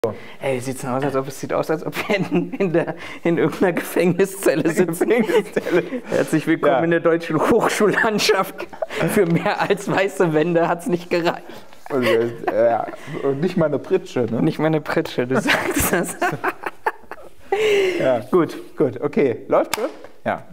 Ey, sieht aus, als ob wir in irgendeiner Gefängniszelle sitzen. Herzlich willkommen in der deutschen Hochschullandschaft. Für mehr als weiße Wände hat es nicht gereicht. Und nicht mal eine Pritsche, ne? Nicht mal eine Pritsche, du sagst das. Ja. Gut, okay. Läuft schon? Ja.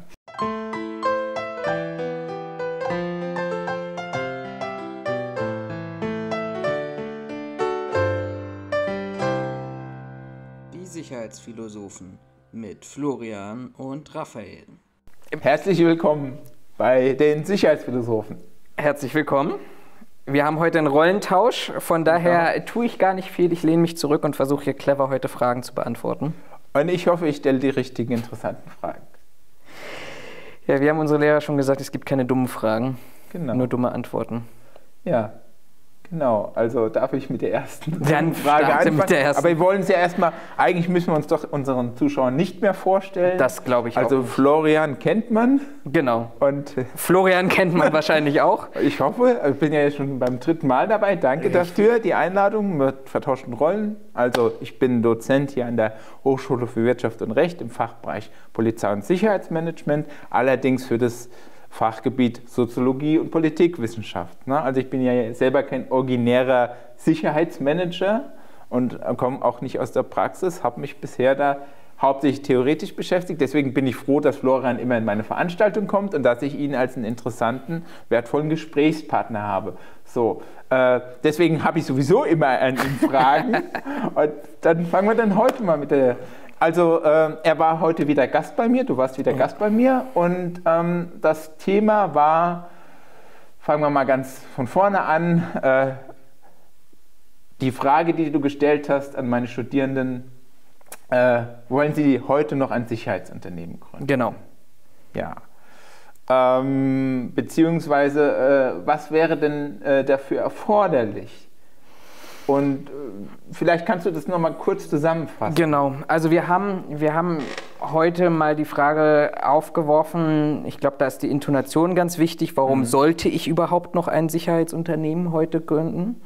Sicherheitsphilosophen mit Florian und Raphael. Herzlich willkommen bei den Sicherheitsphilosophen. Herzlich willkommen. Wir haben heute einen Rollentausch, von daher tue ich gar nicht viel. Ich lehne mich zurück und versuche hier clever heute Fragen zu beantworten. Und ich hoffe, ich stelle die richtigen, interessanten Fragen. Ja, wir haben unsere Lehrer schon gesagt, es gibt keine dummen Fragen, nur dumme Antworten. Ja. Genau, also darf ich mit der ersten Frage anfangen? Mit der ersten. Aber wir wollen es ja erstmal, eigentlich müssen wir uns doch unseren Zuschauern nicht mehr vorstellen. Das glaube ich auch. Also Florian kennt man. Genau. Und Florian kennt man wahrscheinlich auch. Ich hoffe, ich bin ja jetzt schon beim 3. Mal dabei. Danke dafür, die Einladung mit vertauschten Rollen. Also ich bin Dozent hier an der Hochschule für Wirtschaft und Recht im Fachbereich Polizei- und Sicherheitsmanagement, allerdings für das Fachgebiet Soziologie und Politikwissenschaft. Also ich bin ja selber kein originärer Sicherheitsmanager und komme auch nicht aus der Praxis, habe mich bisher da hauptsächlich theoretisch beschäftigt. Deswegen bin ich froh, dass Florian immer in meine Veranstaltung kommt und dass ich ihn als einen interessanten, wertvollen Gesprächspartner habe. So, deswegen habe ich sowieso immer an ihn Fragen. Und dann fangen wir dann heute mal mit der... Also er war heute wieder Gast bei mir, du warst wieder Gast bei mir und das Thema war, fangen wir mal ganz von vorne an, die Frage, die du gestellt hast an meine Studierenden, wollen sie heute noch ein Sicherheitsunternehmen gründen? Genau. Ja. Beziehungsweise, was wäre denn dafür erforderlich? Und vielleicht kannst du das nochmal kurz zusammenfassen. Genau, also wir haben heute mal die Frage aufgeworfen, ich glaube, da ist die Intonation ganz wichtig, warum sollte ich überhaupt noch ein Sicherheitsunternehmen heute gründen?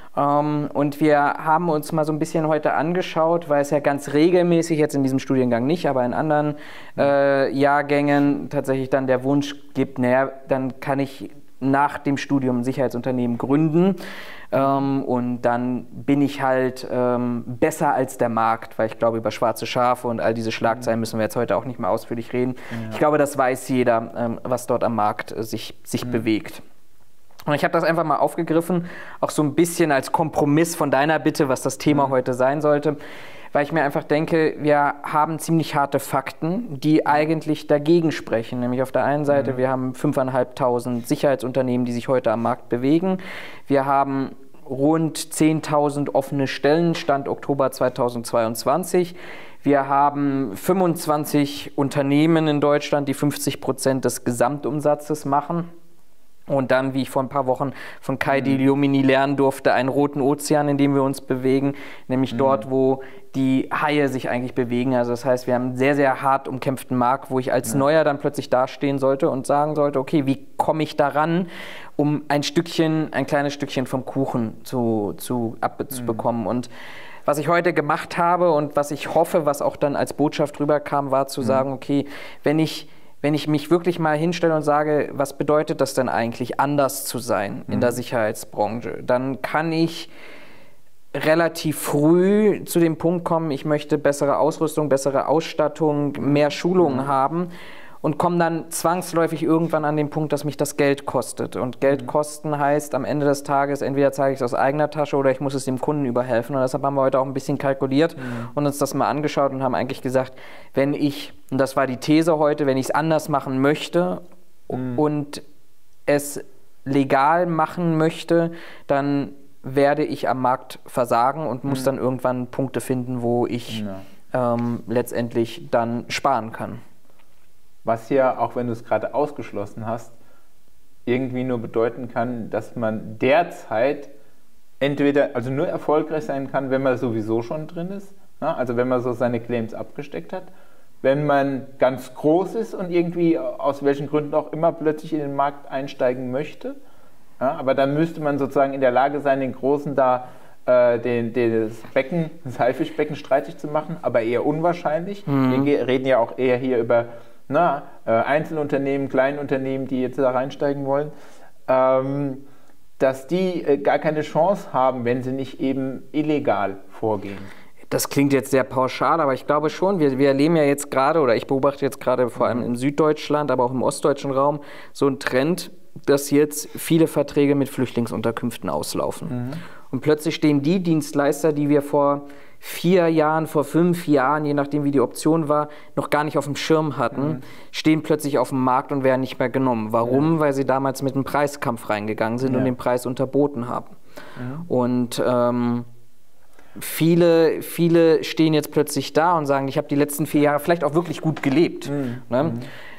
Und wir haben uns mal so ein bisschen heute angeschaut, weil es ja ganz regelmäßig, jetzt in diesem Studiengang nicht, aber in anderen Jahrgängen tatsächlich dann der Wunsch gibt, naja, dann kann ich nach dem Studium ein Sicherheitsunternehmen gründen und dann bin ich halt besser als der Markt, weil ich glaube, über schwarze Schafe und all diese Schlagzeilen müssen wir jetzt heute auch nicht mehr ausführlich reden. Ja. Ich glaube, das weiß jeder, was dort am Markt sich bewegt. Und ich habe das einfach mal aufgegriffen, auch so ein bisschen als Kompromiss von deiner Bitte, was das Thema heute sein sollte, weil ich mir einfach denke, wir haben ziemlich harte Fakten, die eigentlich dagegen sprechen. Nämlich auf der einen Seite, wir haben 5.500 Sicherheitsunternehmen, die sich heute am Markt bewegen. Wir haben rund 10.000 offene Stellen, Stand Oktober 2022. Wir haben 25 Unternehmen in Deutschland, die 50% des Gesamtumsatzes machen. Und dann, wie ich vor ein paar Wochen von Kai Diliomini lernen durfte, einen roten Ozean, in dem wir uns bewegen, nämlich dort, wo die Haie sich eigentlich bewegen. Also das heißt, wir haben einen sehr, sehr hart umkämpften Markt, wo ich als Neuer dann plötzlich dastehen sollte und sagen sollte, okay, wie komme ich daran, um ein kleines Stückchen vom Kuchen zu bekommen. Und was ich heute gemacht habe und was ich hoffe, was auch dann als Botschaft rüberkam, war zu sagen, okay, wenn ich mich wirklich mal hinstelle und sage, was bedeutet das denn eigentlich, anders zu sein in der Sicherheitsbranche, dann kann ich relativ früh zu dem Punkt kommen, ich möchte bessere Ausrüstung, bessere Ausstattung, mehr Schulungen haben und komme dann zwangsläufig irgendwann an den Punkt, dass mich das Geld kostet. Und Geld kosten heißt am Ende des Tages, entweder zahle ich es aus eigener Tasche oder ich muss es dem Kunden überhelfen. Und deshalb haben wir heute auch ein bisschen kalkuliert und uns das mal angeschaut und haben eigentlich gesagt, wenn ich, und das war die These heute, wenn ich es anders machen möchte und es legal machen möchte, dann werde ich am Markt versagen und muss dann irgendwann Punkte finden, wo ich letztendlich dann sparen kann. Was ja, auch wenn du es gerade ausgeschlossen hast, irgendwie nur bedeuten kann, dass man derzeit also nur erfolgreich sein kann, wenn man sowieso schon drin ist, also wenn man so seine Claims abgesteckt hat, wenn man ganz groß ist und irgendwie aus welchen Gründen auch immer plötzlich in den Markt einsteigen möchte, aber dann müsste man sozusagen in der Lage sein, den Großen da das Haifischbecken streitig zu machen, aber eher unwahrscheinlich. Wir reden ja auch eher hier über Einzelunternehmen, Kleinunternehmen, die jetzt da reinsteigen wollen, dass die gar keine Chance haben, wenn sie nicht eben illegal vorgehen. Das klingt jetzt sehr pauschal, aber ich glaube schon, wir erleben ja jetzt gerade, oder ich beobachte jetzt gerade vor allem in Süddeutschland, aber auch im ostdeutschen Raum, so einen Trend, dass jetzt viele Verträge mit Flüchtlingsunterkünften auslaufen. Und plötzlich stehen die Dienstleister, die wir vor 4 Jahren, vor 5 Jahren, je nachdem wie die Option war, noch gar nicht auf dem Schirm hatten, stehen plötzlich auf dem Markt und werden nicht mehr genommen. Warum? Weil sie damals mit einem Preiskampf reingegangen sind und den Preis unterboten haben. Und viele stehen jetzt plötzlich da und sagen, ich habe die letzten 4 Jahre vielleicht auch wirklich gut gelebt. Ne?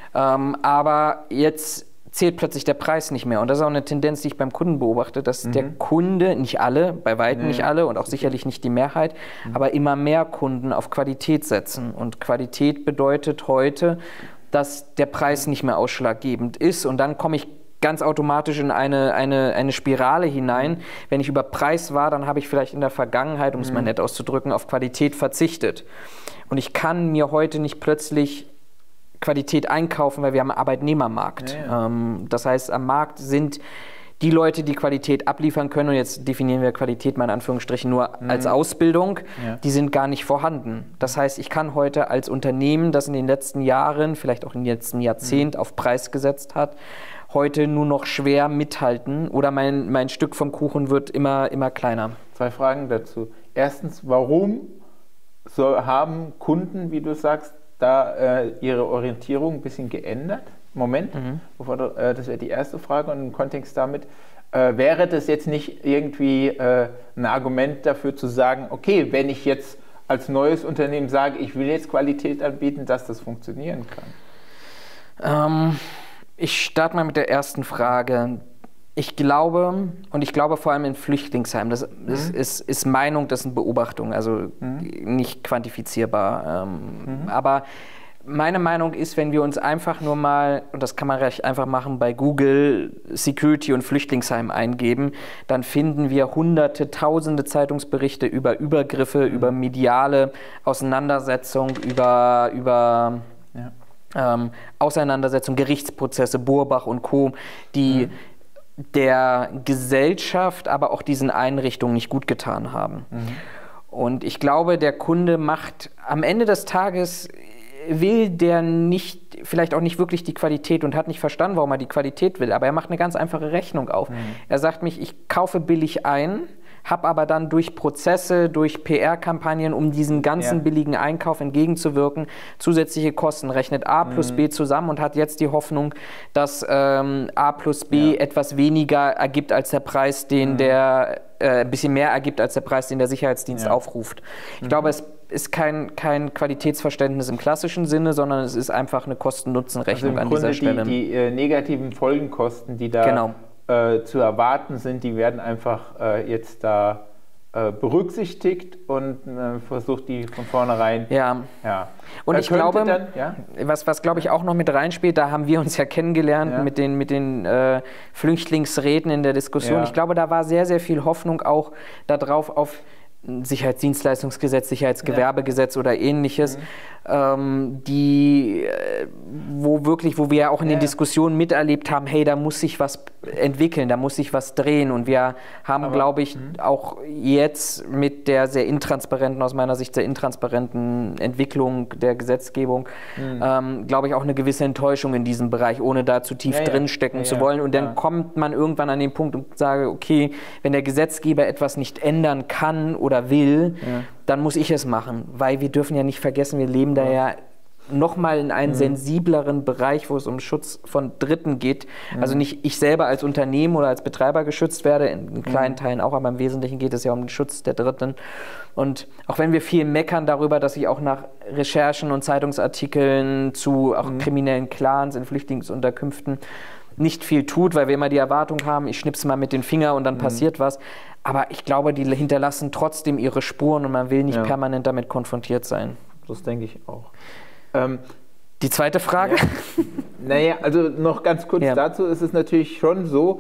Aber jetzt zählt plötzlich der Preis nicht mehr. Und das ist auch eine Tendenz, die ich beim Kunden beobachte, dass der Kunde, nicht alle, bei weitem nicht alle und auch sicherlich nicht die Mehrheit, aber immer mehr Kunden auf Qualität setzen. Und Qualität bedeutet heute, dass der Preis nicht mehr ausschlaggebend ist. Und dann komme ich ganz automatisch in eine Spirale hinein. Wenn ich über Preis war, dann habe ich vielleicht in der Vergangenheit, um es mal nett auszudrücken, auf Qualität verzichtet. Und ich kann mir heute nicht plötzlich Qualität einkaufen, weil wir haben einen Arbeitnehmermarkt. Das heißt, am Markt sind die Leute, die Qualität abliefern können, und jetzt definieren wir Qualität mal in Anführungsstrichen nur als Ausbildung, die sind gar nicht vorhanden. Das heißt, ich kann heute als Unternehmen, das in den letzten Jahren, vielleicht auch im letzten Jahrzehnt auf Preis gesetzt hat, heute nur noch schwer mithalten oder mein Stück vom Kuchen wird immer kleiner. 2 Fragen dazu. Erstens, warum haben Kunden, wie du sagst, da ihre Orientierung ein bisschen geändert? Moment, das wäre die erste Frage. Und im Kontext damit, wäre das jetzt nicht irgendwie ein Argument dafür zu sagen, okay, wenn ich jetzt als neues Unternehmen sage, ich will jetzt Qualität anbieten, dass das funktionieren kann? Ich starte mal mit der ersten Frage. Ich glaube vor allem in Flüchtlingsheimen, das ist Meinung, das sind Beobachtungen, also nicht quantifizierbar. Aber meine Meinung ist, wenn wir uns einfach nur mal, und das kann man recht einfach machen, bei Google Security und Flüchtlingsheim eingeben, dann finden wir hunderte, tausende Zeitungsberichte über Übergriffe, über mediale Auseinandersetzung, über Auseinandersetzung, Gerichtsprozesse, Burbach und Co., die der Gesellschaft, aber auch diesen Einrichtungen nicht gut getan haben. Und ich glaube, der Kunde macht am Ende des Tages, will der nicht, vielleicht auch nicht wirklich die Qualität und hat nicht verstanden, warum er die Qualität will, aber er macht eine ganz einfache Rechnung auf. Er sagt mich, ich kaufe billig ein, habe aber dann durch Prozesse, durch PR-Kampagnen, um diesen ganzen billigen Einkauf entgegenzuwirken, zusätzliche Kosten, rechnet A plus B zusammen und hat jetzt die Hoffnung, dass A plus B etwas weniger ergibt als der Preis, den der ein bisschen mehr ergibt als der Preis, den der Sicherheitsdienst aufruft. Ich glaube, es ist kein Qualitätsverständnis im klassischen Sinne, sondern es ist einfach eine Kosten-Nutzen-Rechnung an dieser Stelle. Die negativen Folgenkosten, die da zu erwarten sind, die werden einfach jetzt da berücksichtigt und versucht, die von vornherein. Und ich glaube, was glaube ich auch noch mit reinspielt, da haben wir uns ja kennengelernt mit den Flüchtlingsräten in der Diskussion. Ich glaube, da war sehr, sehr viel Hoffnung auch darauf, auf Sicherheitsdienstleistungsgesetz, Sicherheitsgewerbegesetz oder ähnliches, wo wir ja auch in den Diskussionen miterlebt haben, hey, da muss sich was entwickeln, da muss sich was drehen, und wir haben, glaube ich, auch jetzt mit der sehr intransparenten, aus meiner Sicht sehr intransparenten Entwicklung der Gesetzgebung, glaube ich, auch eine gewisse Enttäuschung in diesem Bereich, ohne da zu tief drinstecken zu wollen, und dann kommt man irgendwann an den Punkt und sage, okay, wenn der Gesetzgeber etwas nicht ändern kann oder will, dann muss ich es machen, weil wir dürfen ja nicht vergessen, wir leben da ja nochmal in einen sensibleren Bereich, wo es um Schutz von Dritten geht. Also nicht ich selber als Unternehmen oder als Betreiber geschützt werde, in kleinen Teilen auch, aber im Wesentlichen geht es ja um den Schutz der Dritten. Und auch wenn wir viel meckern darüber, dass sich auch nach Recherchen und Zeitungsartikeln zu auch kriminellen Clans in Flüchtlingsunterkünften nicht viel tut, weil wir immer die Erwartung haben, ich schnipp's mal mit den Fingern und dann passiert was. Aber ich glaube, die hinterlassen trotzdem ihre Spuren und man will nicht permanent damit konfrontiert sein. Das denke ich auch. Die zweite Frage? Naja, also noch ganz kurz dazu ist es natürlich schon so,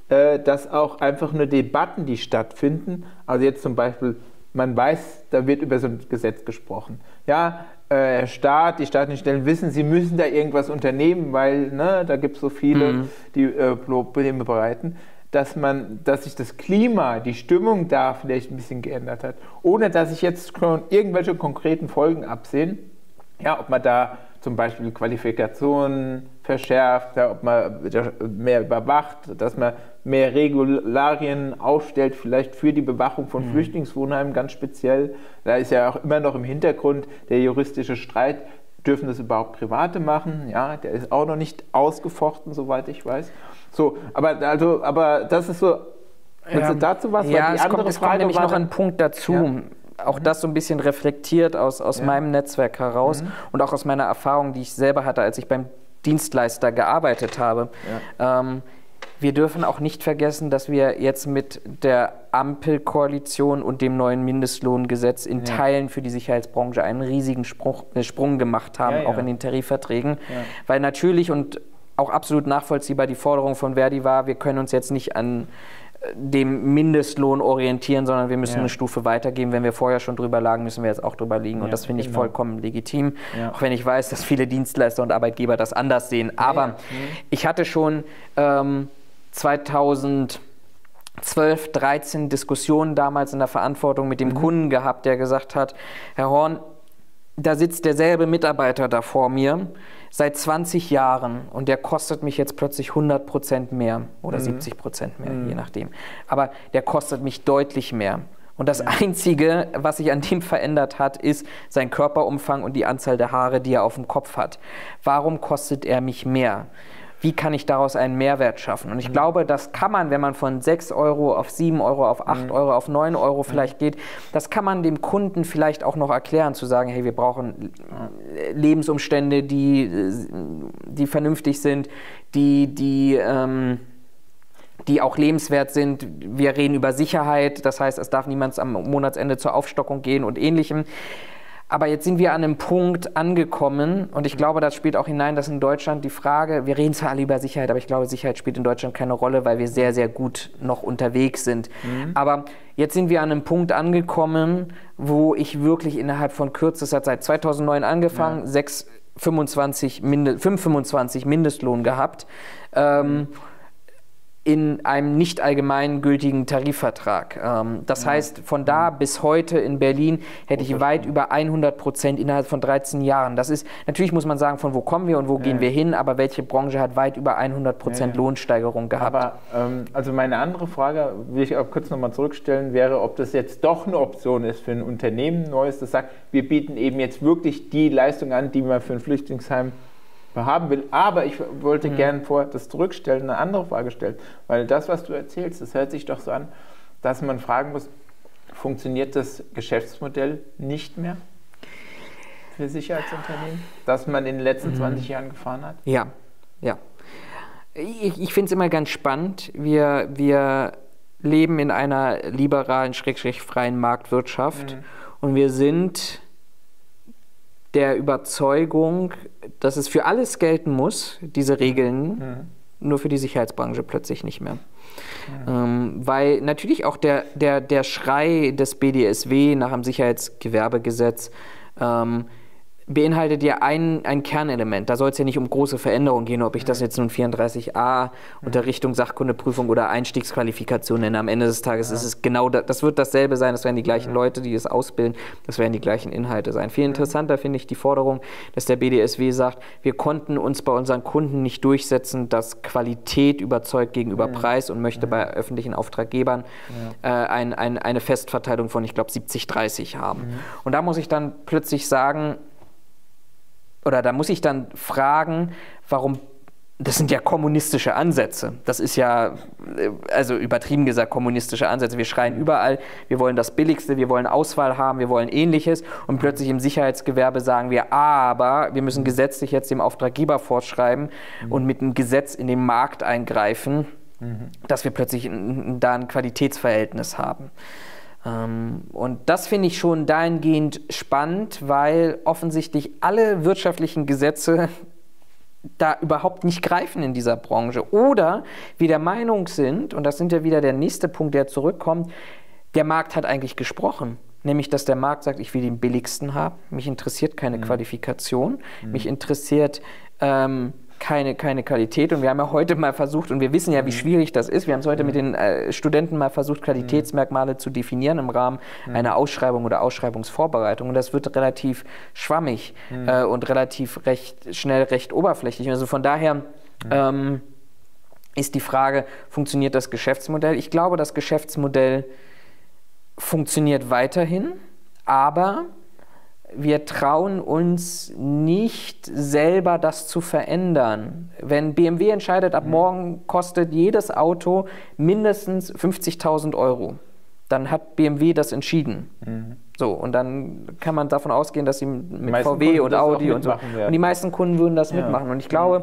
dass auch einfach nur Debatten, die stattfinden, also jetzt zum Beispiel, man weiß, da wird über so ein Gesetz gesprochen. Ja, Herr Staat, die staatlichen Stellen wissen, sie müssen da irgendwas unternehmen, weil da gibt es so viele, die Probleme bereiten, dass sich das Klima, die Stimmung da vielleicht ein bisschen geändert hat, ohne dass sich jetzt schon irgendwelche konkreten Folgen absehen. Ja, ob man da zum Beispiel Qualifikationen verschärft, ja, ob man mehr überwacht, dass man mehr Regularien aufstellt, vielleicht für die Bewachung von Flüchtlingswohnheimen ganz speziell. Da ist ja auch immer noch im Hintergrund der juristische Streit, dürfen das überhaupt Private machen? Ja, der ist auch noch nicht ausgefochten, soweit ich weiß. So, aber das ist so, willst du dazu was? Ja, es kommt nämlich noch ein Punkt dazu. Ja. Auch das so ein bisschen reflektiert aus meinem Netzwerk heraus und auch aus meiner Erfahrung, die ich selber hatte, als ich beim Dienstleister gearbeitet habe. Ja. Wir dürfen auch nicht vergessen, dass wir jetzt mit der Ampelkoalition und dem neuen Mindestlohngesetz in Teilen für die Sicherheitsbranche einen riesigen Sprung gemacht haben, auch in den Tarifverträgen. Ja. Weil natürlich und auch absolut nachvollziehbar die Forderung von Verdi war, wir können uns jetzt nicht an dem Mindestlohn orientieren, sondern wir müssen eine Stufe weitergehen. Wenn wir vorher schon drüber lagen, müssen wir jetzt auch drüber liegen. Und das finde ich vollkommen legitim. Ja. Auch wenn ich weiß, dass viele Dienstleister und Arbeitgeber das anders sehen. Aber ich hatte schon 2012, 13 Diskussionen damals in der Verantwortung mit dem Kunden gehabt, der gesagt hat, Herr Horn, da sitzt derselbe Mitarbeiter da vor mir seit 20 Jahren und der kostet mich jetzt plötzlich 100% mehr oder 70% mehr, je nachdem. Aber der kostet mich deutlich mehr. Und das Einzige, was sich an dem verändert hat, ist sein Körperumfang und die Anzahl der Haare, die er auf dem Kopf hat. Warum kostet er mich mehr? Wie kann ich daraus einen Mehrwert schaffen? Und ich glaube, das kann man, wenn man von 6 Euro auf 7 Euro, auf 8 Euro, auf 9 Euro vielleicht geht, das kann man dem Kunden vielleicht auch noch erklären, zu sagen, hey, wir brauchen Lebensumstände, die vernünftig sind, die auch lebenswert sind. Wir reden über Sicherheit, das heißt, es darf niemand am Monatsende zur Aufstockung gehen und Ähnlichem. Aber jetzt sind wir an einem Punkt angekommen und ich glaube, das spielt auch hinein, dass in Deutschland die Frage, wir reden zwar alle über Sicherheit, aber ich glaube, Sicherheit spielt in Deutschland keine Rolle, weil wir sehr, sehr gut noch unterwegs sind. Aber jetzt sind wir an einem Punkt angekommen, wo ich wirklich innerhalb von kürzester Zeit, 2009 angefangen, 525 Mindestlohn gehabt, in einem nicht allgemein gültigen Tarifvertrag. Das heißt, von da bis heute in Berlin hätte ich weit über 100% innerhalb von 13 Jahren. Das ist, natürlich muss man sagen, von wo kommen wir und wo gehen wir hin, aber welche Branche hat weit über 100% Lohnsteigerung gehabt? Aber, also meine andere Frage, will ich auch kurz nochmal zurückstellen, wäre, ob das jetzt doch eine Option ist für ein Unternehmen Neues, das sagt, wir bieten eben jetzt wirklich die Leistung an, die man für ein Flüchtlingsheim haben will, aber ich wollte gerne das zurückstellen, eine andere Frage stellen, weil das, was du erzählst, das hört sich doch so an, dass man fragen muss, funktioniert das Geschäftsmodell nicht mehr für Sicherheitsunternehmen, das man in den letzten 20 Jahren gefahren hat? Ja. Ich finde es immer ganz spannend, wir leben in einer liberalen, freien Marktwirtschaft und wir sind der Überzeugung, dass es für alles gelten muss, diese Regeln, nur für die Sicherheitsbranche plötzlich nicht mehr. Weil natürlich auch der Schrei des BDSW nach dem Sicherheitsgewerbegesetz beinhaltet ja ein Kernelement. Da soll es ja nicht um große Veränderungen gehen, ob ich das jetzt nun 34a Unterrichtung, Sachkundeprüfung oder Einstiegsqualifikation nenne. Am Ende des Tages ist es genau das wird dasselbe sein, das werden die gleichen Leute, die es ausbilden, das werden die gleichen Inhalte sein. Viel interessanter finde ich die Forderung, dass der BDSW sagt, wir konnten uns bei unseren Kunden nicht durchsetzen, dass Qualität überzeugt gegenüber Preis und möchte bei öffentlichen Auftraggebern eine Festverteilung von, ich glaube, 70-30 haben. Und da muss ich dann plötzlich sagen, oder da muss ich dann fragen, warum, das sind ja kommunistische Ansätze. Das ist ja, also übertrieben gesagt, kommunistische Ansätze. Wir schreien überall, wir wollen das Billigste, wir wollen Auswahl haben, wir wollen Ähnliches. Und plötzlich im Sicherheitsgewerbe sagen wir, aber wir müssen gesetzlich jetzt dem Auftraggeber vorschreiben und mit einem Gesetz in den Markt eingreifen, dass wir plötzlich da ein Qualitätsverhältnis haben. Und das finde ich schon dahingehend spannend, weil offensichtlich alle wirtschaftlichen Gesetze da überhaupt nicht greifen in dieser Branche. Oder wir der Meinung sind, und das sind ja wieder der nächste Punkt, der zurückkommt, der Markt hat eigentlich gesprochen. Nämlich, dass der Markt sagt, ich will den billigsten haben. Mich interessiert keine Qualifikation. Mich interessiert keine Qualität. Und wir haben ja heute mal versucht, und wir wissen ja, wie schwierig das ist, wir haben es heute mit den Studenten mal versucht, Qualitätsmerkmale zu definieren im Rahmen einer Ausschreibung oder Ausschreibungsvorbereitung. Und das wird relativ schwammig und relativ schnell recht oberflächlich. Also von daher ist die Frage, funktioniert das Geschäftsmodell? Ich glaube, das Geschäftsmodell funktioniert weiterhin, aber wir trauen uns nicht selber, das zu verändern. Wenn BMW entscheidet, ab morgen kostet jedes Auto mindestens 50.000 €, dann hat BMW das entschieden. So, und dann kann man davon ausgehen, dass sie mit VW und Audi und so, und die meisten Kunden würden das mitmachen. Und ich glaube,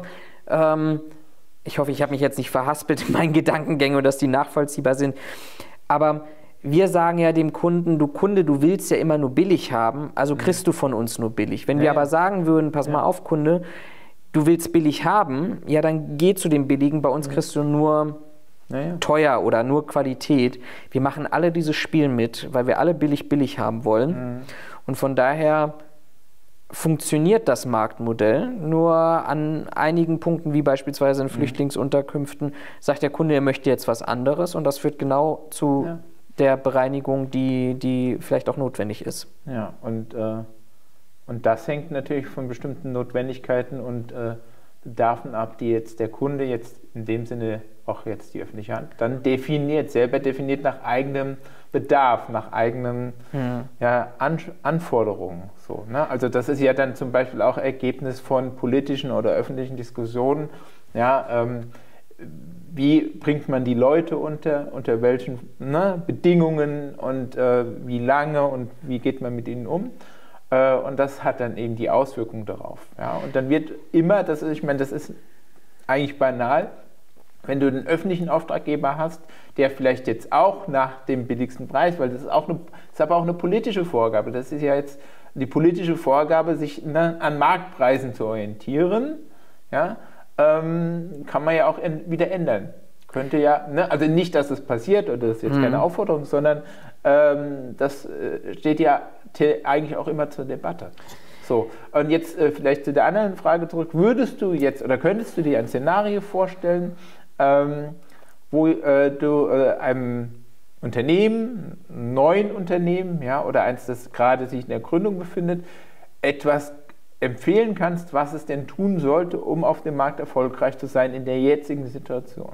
ich hoffe, ich habe mich jetzt nicht verhaspelt in meinen Gedankengängen und dass die nachvollziehbar sind, aber wir sagen ja dem Kunden, du Kunde, du willst ja immer nur billig haben, also kriegst du von uns nur billig. Wenn wir aber sagen würden, pass mal auf, Kunde, du willst billig haben, ja, dann geh zu dem Billigen, bei uns kriegst du nur teuer oder nur Qualität. Wir machen alle dieses Spiel mit, weil wir alle billig haben wollen. Und von daher funktioniert das Marktmodell, nur an einigen Punkten, wie beispielsweise in Flüchtlingsunterkünften, sagt der Kunde, er möchte jetzt was anderes, und das führt genau zu der Bereinigung, die vielleicht auch notwendig ist. Ja, und das hängt natürlich von bestimmten Notwendigkeiten und Bedarfen ab, die jetzt der Kunde jetzt in dem Sinne auch jetzt die öffentliche Hand dann selber definiert nach eigenem Bedarf, nach eigenen Anforderungen. So, ne? Also das ist ja dann zum Beispiel auch Ergebnis von politischen oder öffentlichen Diskussionen. Ja, wie bringt man die Leute unter welchen Bedingungen und wie lange und wie geht man mit ihnen um? Und das hat dann eben die Auswirkungen darauf. Ja? Und dann wird immer, das ist eigentlich banal, wenn du einen öffentlichen Auftraggeber hast, der vielleicht jetzt auch nach dem billigsten Preis, weil das ist aber auch eine politische Vorgabe, das ist ja jetzt die politische Vorgabe, sich an Marktpreisen zu orientieren, ja? Kann man ja auch wieder ändern. Könnte ja, also nicht, dass es passiert, oder das ist jetzt keine Aufforderung, sondern das steht ja eigentlich auch immer zur Debatte. So, und jetzt vielleicht zu der anderen Frage zurück. Würdest du jetzt, oder könntest du dir ein Szenario vorstellen, wo du einem Unternehmen, einem neuen Unternehmen, ja, oder eins, das gerade sich in der Gründung befindet, etwas empfehlen kannst, was es denn tun sollte, um auf dem Markt erfolgreich zu sein in der jetzigen Situation?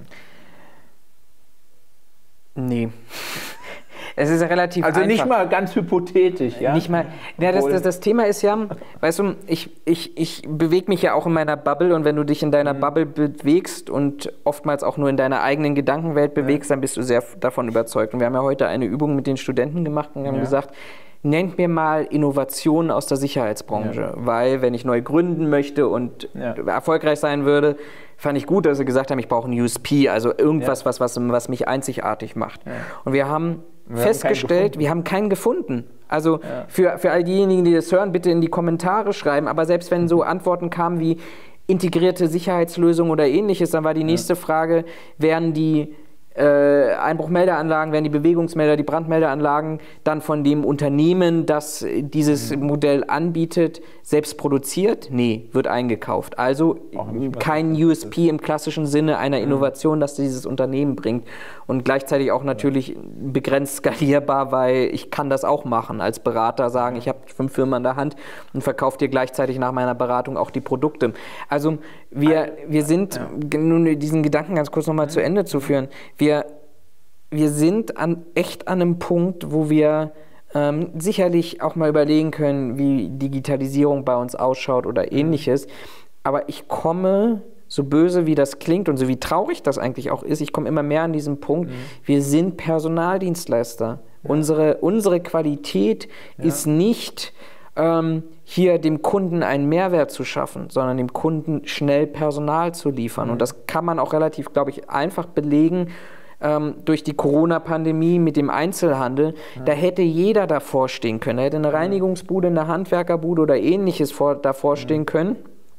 Nee. Es ist relativ einfach. Nicht mal ganz hypothetisch, ja? Nicht mal. Ja, das Thema ist ja, weißt du, ich bewege mich ja auch in meiner Bubble, und wenn du dich in deiner Bubble bewegst und oftmals auch nur in deiner eigenen Gedankenwelt bewegst, dann bist du sehr davon überzeugt. Und wir haben ja heute eine Übung mit den Studenten gemacht und haben gesagt, nennt mir mal Innovationen aus der Sicherheitsbranche, weil wenn ich neu gründen möchte und erfolgreich sein würde, fand ich gut, dass sie gesagt haben, ich brauche ein USP, also irgendwas, was mich einzigartig macht. Und wir haben festgestellt, wir haben keinen gefunden. Also für all diejenigen, die das hören, bitte in die Kommentare schreiben, aber selbst wenn so Antworten kamen wie integrierte Sicherheitslösung oder ähnliches, dann war die nächste Frage, wären die Einbruchmeldeanlagen, werden die Bewegungsmelder, die Brandmeldeanlagen dann von dem Unternehmen, das dieses Modell anbietet, selbst produziert? Nee, wird eingekauft. Also kein USP im klassischen Sinne einer Innovation, das dieses Unternehmen bringt. Und gleichzeitig auch natürlich begrenzt skalierbar, weil ich kann das auch machen. Als Berater sagen, ich habe 5 Firmen an der Hand und verkaufe dir gleichzeitig nach meiner Beratung auch die Produkte. Also wir sind, nun diesen Gedanken ganz kurz nochmal zu Ende zu führen, wir sind echt an einem Punkt, wo wir sicherlich auch mal überlegen können, wie Digitalisierung bei uns ausschaut oder ähnliches. Aber ich komme, so böse wie das klingt und so wie traurig das eigentlich auch ist, ich komme immer mehr an diesen Punkt, wir sind Personaldienstleister. Unsere Qualität ist nicht hier dem Kunden einen Mehrwert zu schaffen, sondern dem Kunden schnell Personal zu liefern. Und das kann man auch relativ, glaube ich, einfach belegen durch die Corona-Pandemie mit dem Einzelhandel. Da hätte jeder davor stehen können. Da hätte eine Reinigungsbude, eine Handwerkerbude oder Ähnliches davor stehen können.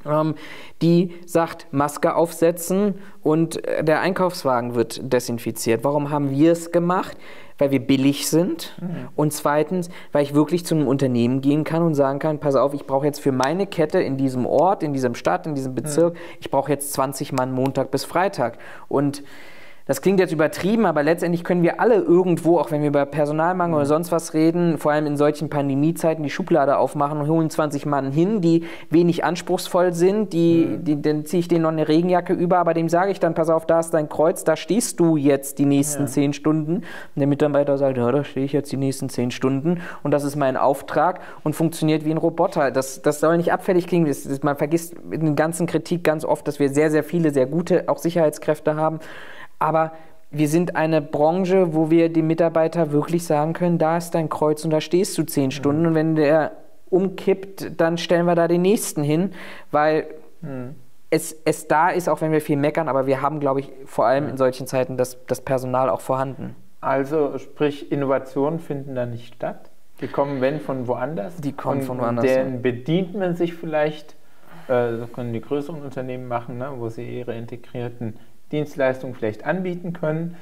die sagt, Maske aufsetzen und der Einkaufswagen wird desinfiziert. Warum haben wir es gemacht? Weil wir billig sind und zweitens, weil ich wirklich zu einem Unternehmen gehen kann und sagen kann, pass auf, ich brauche jetzt für meine Kette in diesem Ort, in diesem Stadt, in diesem Bezirk, ich brauche jetzt 20 Mann Montag bis Freitag. Und das klingt jetzt übertrieben, aber letztendlich können wir alle irgendwo, auch wenn wir über Personalmangel oder sonst was reden, vor allem in solchen Pandemiezeiten die Schublade aufmachen und holen 20 Mann hin, die wenig anspruchsvoll sind, dann ziehe ich denen noch eine Regenjacke über, aber dem sage ich dann, pass auf, da ist dein Kreuz, da stehst du jetzt die nächsten 10 Stunden. Und der Mitarbeiter sagt, ja, da stehe ich jetzt die nächsten 10 Stunden und das ist mein Auftrag und funktioniert wie ein Roboter. Das soll nicht abfällig klingen, man vergisst in der ganzen Kritik ganz oft, dass wir sehr, sehr viele, sehr gute auch Sicherheitskräfte haben. Aber wir sind eine Branche, wo wir dem Mitarbeiter wirklich sagen können, da ist dein Kreuz und da stehst du 10 Stunden und wenn der umkippt, dann stellen wir da den nächsten hin, weil es da ist, auch wenn wir viel meckern, aber wir haben, glaube ich, vor allem in solchen Zeiten das Personal auch vorhanden. Also sprich, Innovationen finden da nicht statt? Die kommen, wenn, von woanders? Die kommen von woanders. Denen bedient man sich vielleicht, das können die größeren Unternehmen machen, ne, wo sie ihre integrierten Dienstleistungen vielleicht anbieten können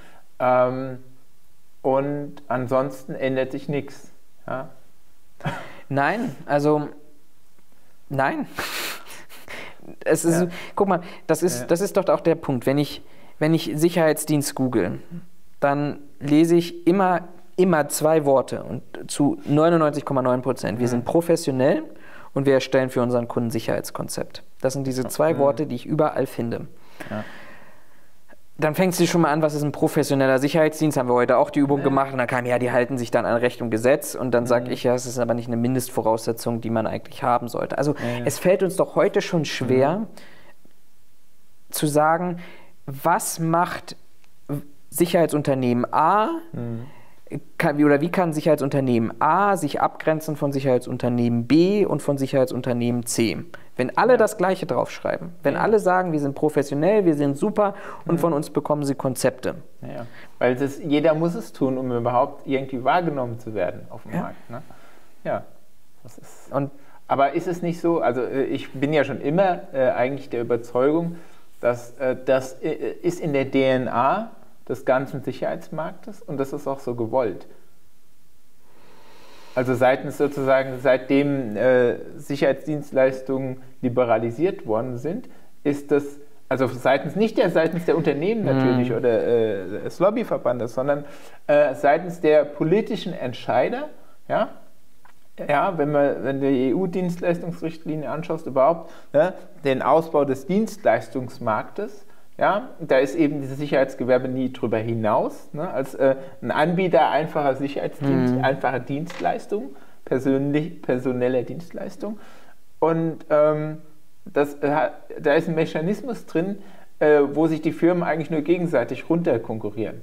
und ansonsten ändert sich nichts. Ja? Nein, also nein. Es ist, guck mal, das ist doch auch der Punkt. Wenn ich Sicherheitsdienst google, dann lese ich immer 2 Worte und zu 99,9%. Wir sind professionell und wir erstellen für unseren Kunden Sicherheitskonzept. Das sind diese 2 Worte, die ich überall finde. Ja. Dann fängst du schon mal an, was ist ein professioneller Sicherheitsdienst, haben wir heute auch die Übung gemacht und dann kam, ja, die halten sich dann an Recht und Gesetz und dann sage ich, ja, es ist aber nicht eine Mindestvoraussetzung, die man eigentlich haben sollte. Also es fällt uns doch heute schon schwer zu sagen, was macht Sicherheitsunternehmen A, wie kann Sicherheitsunternehmen A sich abgrenzen von Sicherheitsunternehmen B und von Sicherheitsunternehmen C? Wenn alle das Gleiche draufschreiben, wenn alle sagen, wir sind professionell, wir sind super und von uns bekommen sie Konzepte. Ja, weil jeder muss es tun, um überhaupt irgendwie wahrgenommen zu werden auf dem Markt. Ne? Ja, das ist. Aber ist es nicht so, also ich bin ja schon immer eigentlich der Überzeugung, dass das ist in der DNA des ganzen Sicherheitsmarktes und das ist auch so gewollt. Also seitdem Sicherheitsdienstleistungen liberalisiert worden sind, ist das, also seitens der Unternehmen natürlich oder des Lobbyverbandes, sondern seitens der politischen Entscheider, wenn du die EU-Dienstleistungsrichtlinie anschaust, überhaupt den Ausbau des Dienstleistungsmarktes, ja, da ist eben dieses Sicherheitsgewerbe nie drüber hinaus, ne, als ein Anbieter einfacher Sicherheitsdienst, einfacher Dienstleistung, personeller Dienstleistung. Und da ist ein Mechanismus drin, wo sich die Firmen eigentlich nur gegenseitig runterkonkurrieren.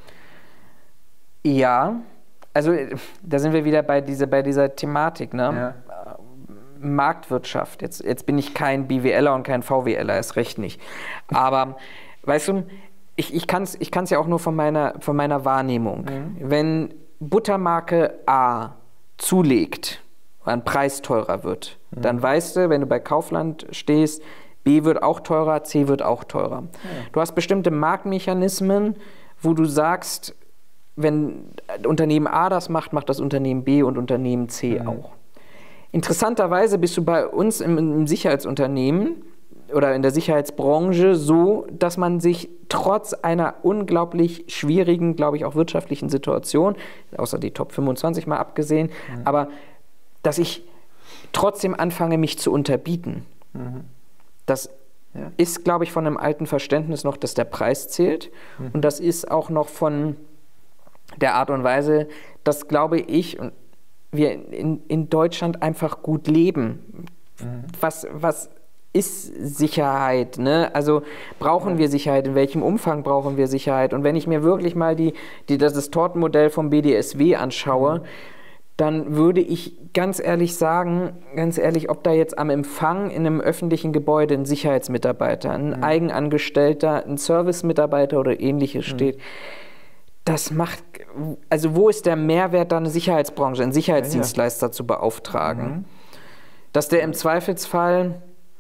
Ja, also da sind wir wieder bei dieser Thematik, ne? Ja. Marktwirtschaft. Jetzt bin ich kein BWLer und kein VWLer, erst recht nicht. Aber, weißt du, ich kann's ja auch nur von meiner Wahrnehmung. Wenn Buttermarke A zulegt, ein Preis teurer wird, dann weißt du, wenn du bei Kaufland stehst, B wird auch teurer, C wird auch teurer. Du hast bestimmte Marktmechanismen, wo du sagst, wenn Unternehmen A das macht, macht das Unternehmen B und Unternehmen C auch. Interessanterweise bist du bei uns im Sicherheitsunternehmen oder in der Sicherheitsbranche so, dass man sich trotz einer unglaublich schwierigen, glaube ich, auch wirtschaftlichen Situation, außer die Top 25 mal abgesehen, aber dass ich trotzdem anfange, mich zu unterbieten. Das ist, glaube ich, von einem alten Verständnis noch, dass der Preis zählt. Und das ist auch noch von der Art und Weise, dass, glaube ich, wir in Deutschland einfach gut leben. Was ist Sicherheit? Ne? Also brauchen wir Sicherheit? In welchem Umfang brauchen wir Sicherheit? Und wenn ich mir wirklich mal das Tortenmodell vom BDSW anschaue, dann würde ich ganz ehrlich sagen, ob da jetzt am Empfang in einem öffentlichen Gebäude ein Sicherheitsmitarbeiter, ein Eigenangestellter, ein Servicemitarbeiter oder ähnliches steht, das macht, also wo ist der Mehrwert, da eine Sicherheitsbranche, einen Sicherheitsdienstleister zu beauftragen? Dass der im Zweifelsfall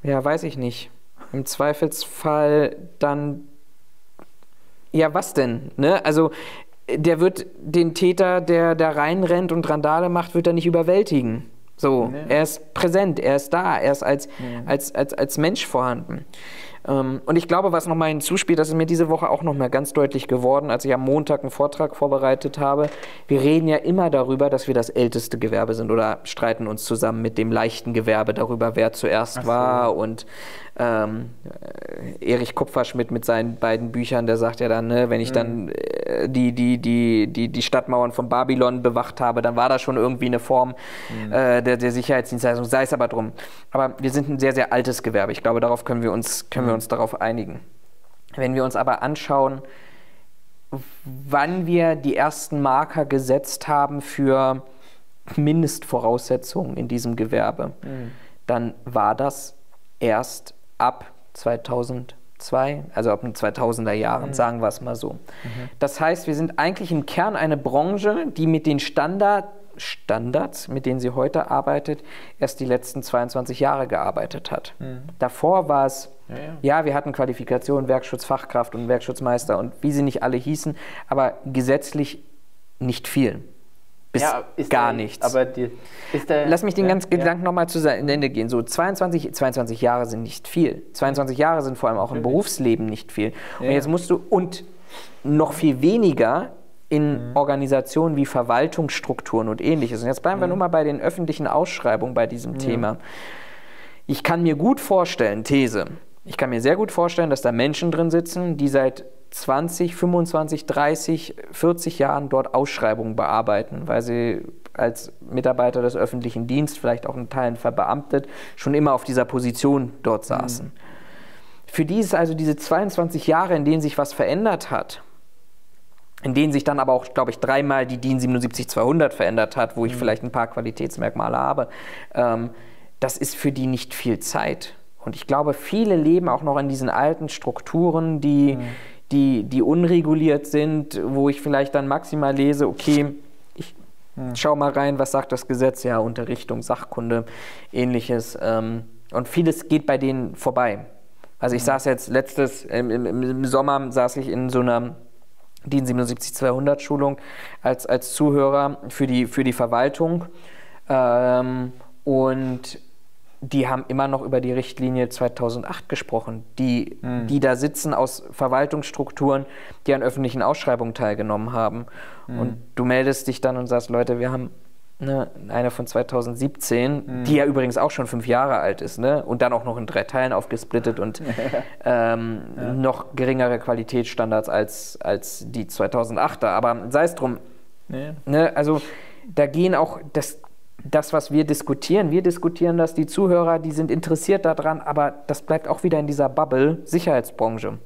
Ja, weiß ich nicht. Im Zweifelsfall dann, ja, was denn? Ne? Also, der wird den Täter, der da reinrennt und Randale macht, wird er nicht überwältigen. So, nee. Er ist präsent, er ist da, er ist als Mensch vorhanden. Und ich glaube, was nochmal hinzuspielt, das ist mir diese Woche auch nochmal ganz deutlich geworden, als ich am Montag einen Vortrag vorbereitet habe. Wir reden ja immer darüber, dass wir das älteste Gewerbe sind oder streiten uns zusammen mit dem leichten Gewerbe darüber, wer zuerst war. Und Erich Kupferschmidt mit seinen beiden Büchern, der sagt ja dann, ne, wenn ich dann die Stadtmauern von Babylon bewacht habe, dann war das schon irgendwie eine Form der Sicherheitsdienstleistung, sei es aber drum. Aber wir sind ein sehr, sehr altes Gewerbe. Ich glaube, darauf können wir uns darauf einigen. Wenn wir uns aber anschauen, wann wir die ersten Marker gesetzt haben für Mindestvoraussetzungen in diesem Gewerbe, dann war das erst ab 2002, also ab den 2000er Jahren, sagen wir es mal so. Das heißt, wir sind eigentlich im Kern eine Branche, die mit den Standards, mit denen sie heute arbeitet, erst die letzten 22 Jahre gearbeitet hat. Davor war es, ja, wir hatten Qualifikationen, Werkschutzfachkraft und Werkschutzmeister und wie sie nicht alle hießen, aber gesetzlich nicht viel. Bis gar nichts. Aber lass mich den ganzen Gedanken nochmal zu Ende gehen. So 22 Jahre sind nicht viel. 22 Jahre sind vor allem auch im Berufsleben nicht viel. Und jetzt musst du, und noch viel weniger in Organisationen wie Verwaltungsstrukturen und Ähnliches. Und jetzt bleiben wir nur mal bei den öffentlichen Ausschreibungen bei diesem Thema. Ich kann mir gut vorstellen, These, ich kann mir sehr gut vorstellen, dass da Menschen drin sitzen, die seit 20, 25, 30, 40 Jahren dort Ausschreibungen bearbeiten, weil sie als Mitarbeiter des öffentlichen Dienstes, vielleicht auch in Teilen verbeamtet, schon immer auf dieser Position dort saßen. Für die ist also diese 22 Jahre, in denen sich was verändert hat, in denen sich dann aber auch, glaube ich, dreimal die DIN 77200 verändert hat, wo ich vielleicht ein paar Qualitätsmerkmale habe, das ist für die nicht viel Zeit. Und ich glaube, viele leben auch noch in diesen alten Strukturen, die unreguliert sind, wo ich vielleicht dann maximal lese, okay, ich schau mal rein, was sagt das Gesetz, ja, Unterrichtung, Sachkunde, Ähnliches. Und vieles geht bei denen vorbei. Also ich saß jetzt im Sommer saß ich in so einer DIN 77200 Schulung als Zuhörer für die Verwaltung und die haben immer noch über die Richtlinie 2008 gesprochen, die da sitzen aus Verwaltungsstrukturen, die an öffentlichen Ausschreibungen teilgenommen haben. Und du meldest dich dann und sagst, Leute, wir haben eine von 2017, die ja übrigens auch schon 5 Jahre alt ist, ne? Und dann auch noch in 3 Teilen aufgesplittet und noch geringere Qualitätsstandards als die 2008er. Aber sei es drum, ne? Also da gehen auch das, was wir diskutieren das, die Zuhörer, die sind interessiert daran, aber das bleibt auch wieder in dieser Bubble Sicherheitsbranche.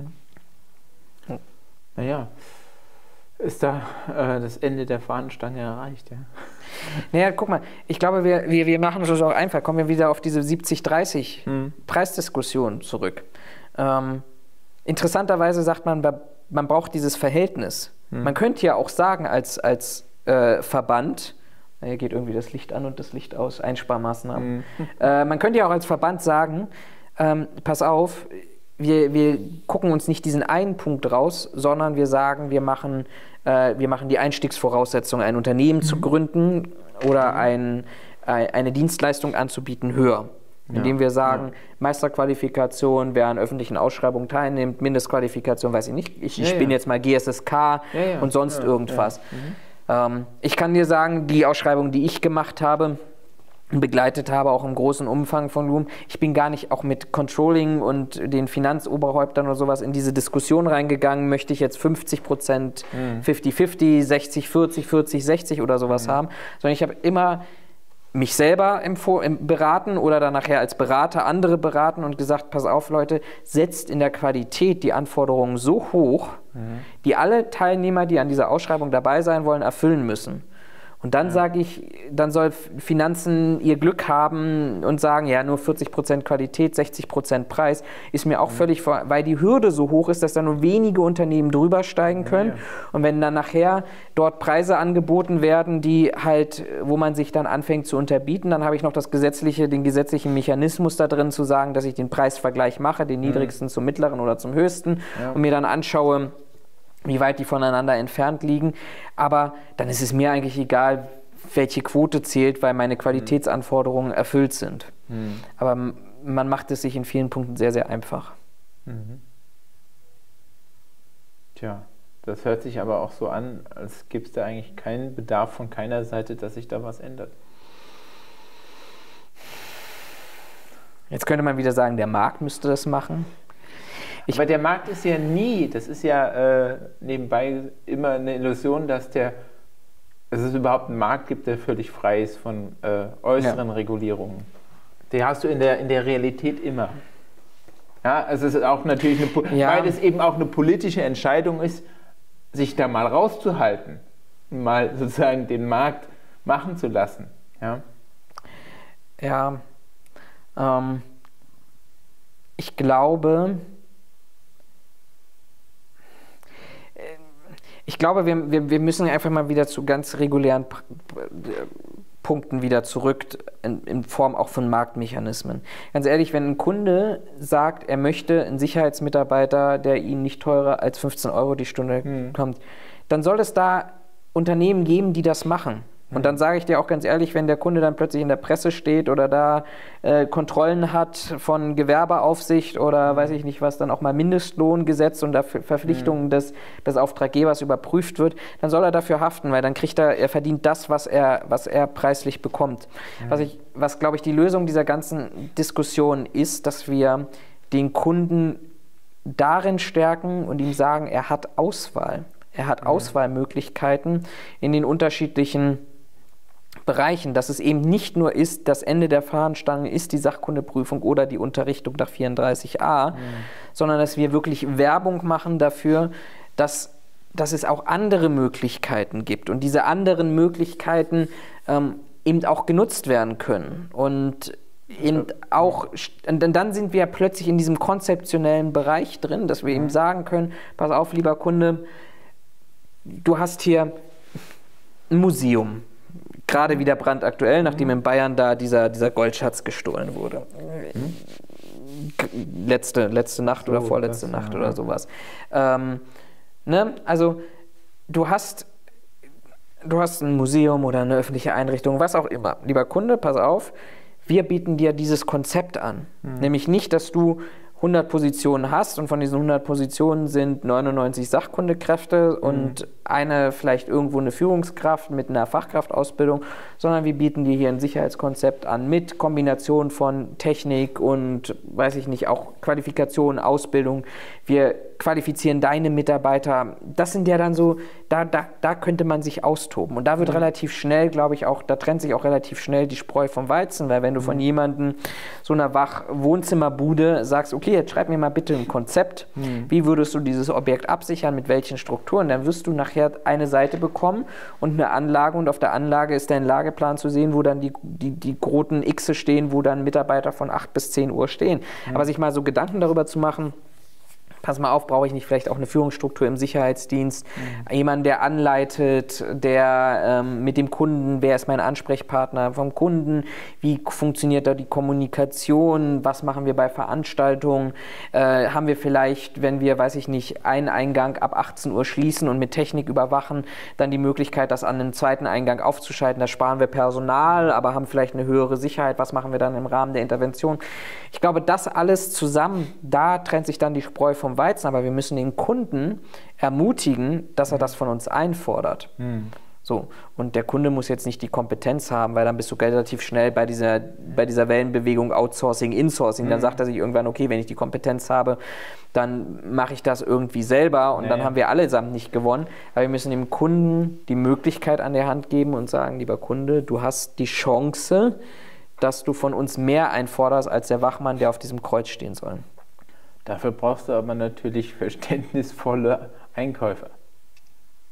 Naja, ist da das Ende der Fahnenstange erreicht, ja? Naja, guck mal, ich glaube, wir machen es auch einfach. Kommen wir wieder auf diese 70-30 Preisdiskussion zurück. Interessanterweise sagt man braucht dieses Verhältnis. Man könnte ja auch sagen als Verband, hier geht irgendwie das Licht an und das Licht aus, Einsparmaßnahmen. Man könnte ja auch als Verband sagen, pass auf, wir gucken uns nicht diesen einen Punkt raus, sondern wir sagen, wir machen die Einstiegsvoraussetzung, ein Unternehmen zu gründen oder eine Dienstleistung anzubieten, höher. Indem wir sagen, Meisterqualifikation, wer an öffentlichen Ausschreibungen teilnimmt, Mindestqualifikation, weiß ich nicht, ich bin jetzt mal GSSK und sonst irgendwas. Ich kann dir sagen, die Ausschreibung, die ich gemacht habe, begleitet habe, auch im großen Umfang von Loom, ich bin gar nicht auch mit Controlling und den Finanzoberhäuptern oder sowas in diese Diskussion reingegangen, möchte ich jetzt 50%, 50-50, 60-40, 40-60 oder sowas haben, sondern ich habe immer mich selber beraten oder dann nachher als Berater andere beraten und gesagt, pass auf Leute, setzt in der Qualität die Anforderungen so hoch, die alle Teilnehmer, die an dieser Ausschreibung dabei sein wollen, erfüllen müssen. Und dann sage ich, dann soll Finanzen ihr Glück haben und sagen, ja, nur 40% Qualität, 60% Preis, ist mir auch völlig, weil die Hürde so hoch ist, dass da nur wenige Unternehmen drüber steigen können. Und wenn dann nachher dort Preise angeboten werden, die halt, wo man sich dann anfängt zu unterbieten, dann habe ich noch den gesetzlichen Mechanismus da drin zu sagen, dass ich den Preisvergleich mache, den niedrigsten zum mittleren oder zum höchsten und mir dann anschaue, wie weit die voneinander entfernt liegen. Aber dann ist es mir eigentlich egal, welche Quote zählt, weil meine Qualitätsanforderungen erfüllt sind. Aber man macht es sich in vielen Punkten sehr, sehr einfach. Tja, das hört sich aber auch so an, als gäbe es da eigentlich keinen Bedarf von keiner Seite, dass sich da was ändert. Jetzt könnte man wieder sagen, der Markt müsste das machen. Aber der Markt ist ja nie, das ist ja nebenbei immer eine Illusion, dass es überhaupt einen Markt gibt, der völlig frei ist von äußeren Regulierungen. Die hast du in der Realität immer. Ja, also es ist auch natürlich, weil es eben auch eine politische Entscheidung ist, sich da mal rauszuhalten, mal sozusagen den Markt machen zu lassen. Ich glaube, wir müssen einfach mal wieder zu ganz regulären Punkten wieder zurück, in Form auch von Marktmechanismen. Ganz ehrlich, wenn ein Kunde sagt, er möchte einen Sicherheitsmitarbeiter, der ihn nicht teurer als 15 € die Stunde kommt, dann soll es da Unternehmen geben, die das machen. Und dann sage ich dir auch ganz ehrlich, wenn der Kunde dann plötzlich in der Presse steht oder da Kontrollen hat von Gewerbeaufsicht oder weiß ich nicht was, dann auch mal Mindestlohngesetz und dafür Verpflichtungen des Auftraggebers überprüft wird, dann soll er dafür haften, weil dann er verdient das, was er preislich bekommt. Was glaube ich, die Lösung dieser ganzen Diskussion ist, dass wir den Kunden darin stärken und ihm sagen, er hat Auswahl. Er hat Auswahlmöglichkeiten in den unterschiedlichen Bereichen, dass es eben nicht nur ist, das Ende der Fahnenstange ist die Sachkundeprüfung oder die Unterrichtung nach 34a, sondern dass wir wirklich Werbung machen dafür, dass es auch andere Möglichkeiten gibt und diese anderen Möglichkeiten eben auch genutzt werden können. Und eben auch, dann sind wir plötzlich in diesem konzeptionellen Bereich drin, dass wir eben sagen können, pass auf, lieber Kunde, du hast hier ein Museum, gerade wieder brandaktuell, nachdem in Bayern da dieser Goldschatz gestohlen wurde. Letzte Nacht oder vorletzte Nacht oder sowas. Also du hast ein Museum oder eine öffentliche Einrichtung, was auch immer. Lieber Kunde, pass auf, wir bieten dir dieses Konzept an. Nämlich nicht, dass du 100 Positionen hast und von diesen 100 Positionen sind 99 Sachkundekräfte und eine vielleicht irgendwo eine Führungskraft mit einer Fachkraftausbildung, sondern wir bieten dir hier ein Sicherheitskonzept an mit Kombination von Technik und, weiß ich nicht, auch Qualifikation, Ausbildung. Wir qualifizieren deine Mitarbeiter. Das sind ja dann so, da könnte man sich austoben. Und da wird relativ schnell, glaube ich, da trennt sich auch relativ schnell die Spreu vom Weizen, weil wenn du von jemandem so einer Wohnzimmerbude sagst, okay, jetzt schreib mir mal bitte ein Konzept, wie würdest du dieses Objekt absichern, mit welchen Strukturen, dann wirst du nachher eine Seite bekommen und eine Anlage und auf der Anlage ist dein Lageplan zu sehen, wo dann die roten Xe stehen, wo dann Mitarbeiter von 8 bis 10 Uhr stehen. Aber sich mal so Gedanken darüber zu machen, pass mal auf, brauche ich nicht vielleicht auch eine Führungsstruktur im Sicherheitsdienst? Jemanden, der anleitet, der mit dem Kunden, wer ist mein Ansprechpartner vom Kunden? Wie funktioniert da die Kommunikation? Was machen wir bei Veranstaltungen? Haben wir vielleicht, wenn wir, weiß ich nicht, einen Eingang ab 18 Uhr schließen und mit Technik überwachen, dann die Möglichkeit, das an einen zweiten Eingang aufzuschalten? Da sparen wir Personal, aber haben vielleicht eine höhere Sicherheit. Was machen wir dann im Rahmen der Intervention? Ich glaube, das alles zusammen, da trennt sich dann die Spreu vom Weizen, aber wir müssen den Kunden ermutigen, dass er das von uns einfordert. So. Und der Kunde muss jetzt nicht die Kompetenz haben, weil dann bist du relativ schnell bei dieser Wellenbewegung Outsourcing, Insourcing. Dann sagt er sich irgendwann, okay, wenn ich die Kompetenz habe, dann mache ich das irgendwie selber und dann haben wir allesamt nicht gewonnen. Aber wir müssen dem Kunden die Möglichkeit an der Hand geben und sagen, lieber Kunde, du hast die Chance, dass du von uns mehr einforderst als der Wachmann, der auf diesem Kreuz stehen soll. Dafür brauchst du aber natürlich verständnisvolle Einkäufer.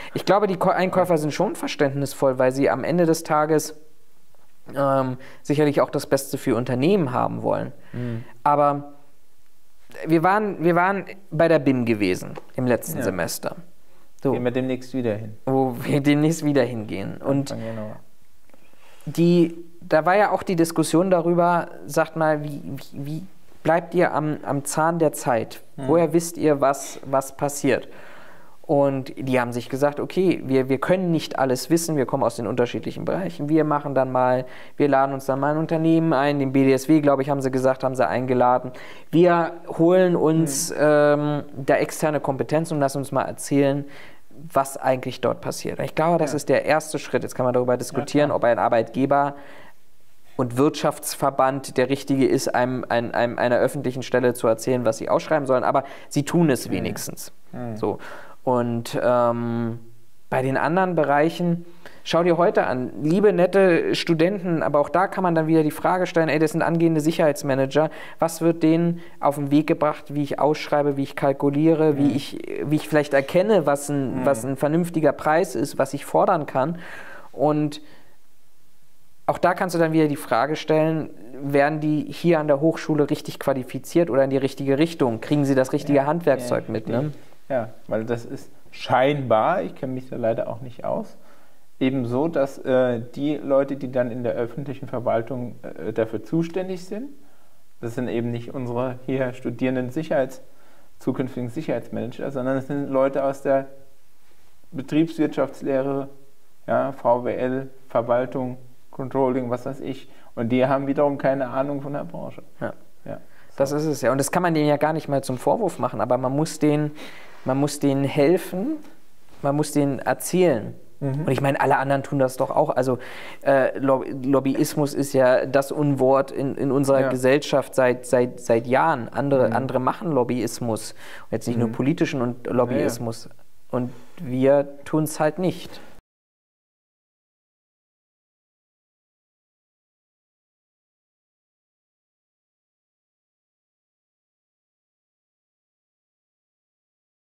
Ich glaube, die Einkäufer sind schon verständnisvoll, weil sie am Ende des Tages sicherlich auch das Beste für Unternehmen haben wollen. Aber wir waren bei der BIM gewesen im letzten Semester. So. Gehen wir demnächst wieder hin. Wo wir demnächst wieder hingehen. Und da war ja auch die Diskussion darüber, sagt mal, wie bleibt ihr am Zahn der Zeit? Woher wisst ihr, was passiert? Und die haben sich gesagt, okay, wir können nicht alles wissen, wir kommen aus den unterschiedlichen Bereichen, wir laden uns dann mal ein Unternehmen ein, den BDSW, glaube ich, haben sie eingeladen. Wir holen uns da externe Kompetenz und lassen uns mal erzählen, was eigentlich dort passiert. Ich glaube, das ist der erste Schritt. Jetzt kann man darüber diskutieren, ob ein Arbeitgeber und Wirtschaftsverband der richtige ist, einer öffentlichen Stelle zu erzählen, was sie ausschreiben sollen, aber sie tun es wenigstens. So. Und bei den anderen Bereichen, schau dir heute an, liebe, nette Studenten, aber auch da kann man dann wieder die Frage stellen, das sind angehende Sicherheitsmanager, was wird denen auf den Weg gebracht, wie ich ausschreibe, wie ich kalkuliere, wie ich vielleicht erkenne, was ein vernünftiger Preis ist, was ich fordern kann. Und auch da kannst du dann wieder die Frage stellen, werden die hier an der Hochschule richtig qualifiziert oder in die richtige Richtung? Kriegen sie das richtige Handwerkszeug mit? Ne? Ja, weil das ist scheinbar, ich kenne mich da leider auch nicht aus, eben so, dass die Leute, die dann in der öffentlichen Verwaltung dafür zuständig sind, das sind eben nicht unsere hier studierenden zukünftigen Sicherheitsmanager, sondern das sind Leute aus der Betriebswirtschaftslehre, VWL, Verwaltung, Controlling, was weiß ich. Und die haben wiederum keine Ahnung von der Branche. Ja. Das ist es ja. Und das kann man denen ja gar nicht mal zum Vorwurf machen, aber man muss denen helfen, man muss denen erzählen. Und ich meine, alle anderen tun das doch auch. Also Lobbyismus ist ja das Unwort in unserer Gesellschaft seit Jahren. Andere machen Lobbyismus. Jetzt nicht nur politischen Lobbyismus. Und wir tun es halt nicht.